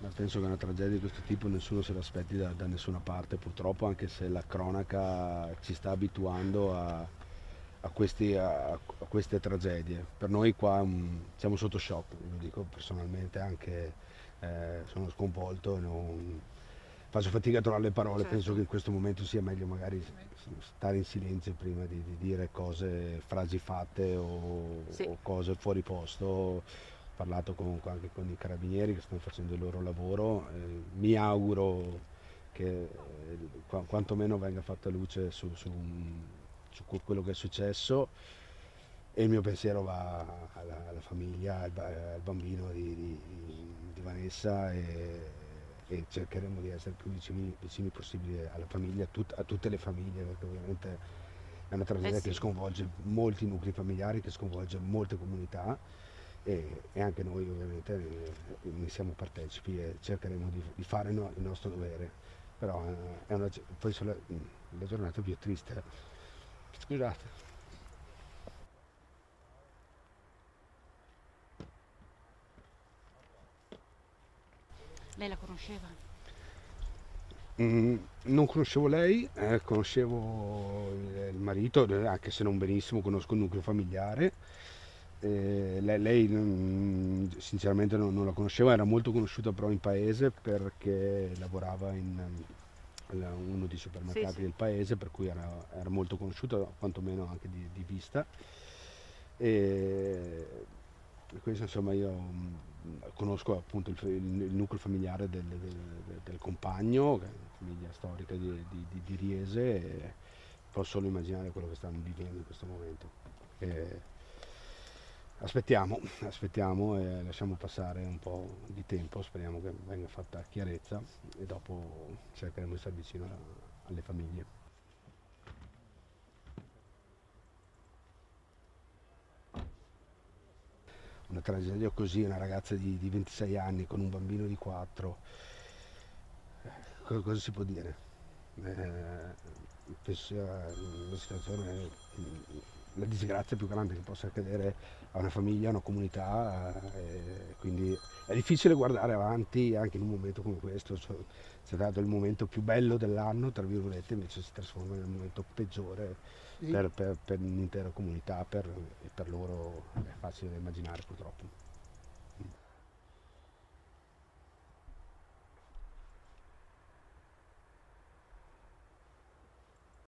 penso che una tragedia di questo tipo nessuno se l'aspetti da nessuna parte, purtroppo, anche se la cronaca ci sta abituando a queste tragedie. Per noi qua siamo sotto shock, lo dico personalmente, anche sono sconvolto, faccio fatica a trovare le parole, penso Certo. che in questo momento sia meglio magari stare in silenzio prima di dire cose, frasi fatte Sì, o cose fuori posto. Ho parlato anche con i carabinieri che stanno facendo il loro lavoro, mi auguro che quantomeno venga fatta luce su quello che è successo e il mio pensiero va alla famiglia, al bambino di Vanessa e cercheremo di essere più vicini possibile alla famiglia, a tutte le famiglie, perché ovviamente è una eh tragedia che sì. sconvolge molti nuclei familiari, che sconvolge molte comunità e anche noi ovviamente ne siamo partecipi e cercheremo di fare il nostro dovere. Però penso la giornata più triste. Scusate. Lei la conosceva? Non conoscevo lei, conoscevo il marito, anche se non benissimo, conosco il nucleo familiare. Lei, sinceramente non la conoscevo, era molto conosciuta però in paese perché lavorava in uno dei Sì, supermercati sì. del paese, per cui era molto conosciuta, quantomeno anche di vista. E questo insomma io conosco appunto il nucleo familiare del compagno, che è una famiglia storica di Riese, e posso solo immaginare quello che stanno vivendo in questo momento. E aspettiamo e lasciamo passare un po' di tempo, speriamo che venga fatta chiarezza e dopo cercheremo di stare vicino alle famiglie. Una tragedia così, una ragazza di 26 anni con un bambino di 4, cosa si può dire? Penso sia una situazione, la disgrazia più grande che possa accadere a una famiglia, a una comunità, quindi è difficile guardare avanti anche in un momento come questo. C'è stato il momento più bello dell'anno, tra virgolette, invece si trasforma nel momento peggiore per l'intera comunità e per loro è facile da immaginare purtroppo.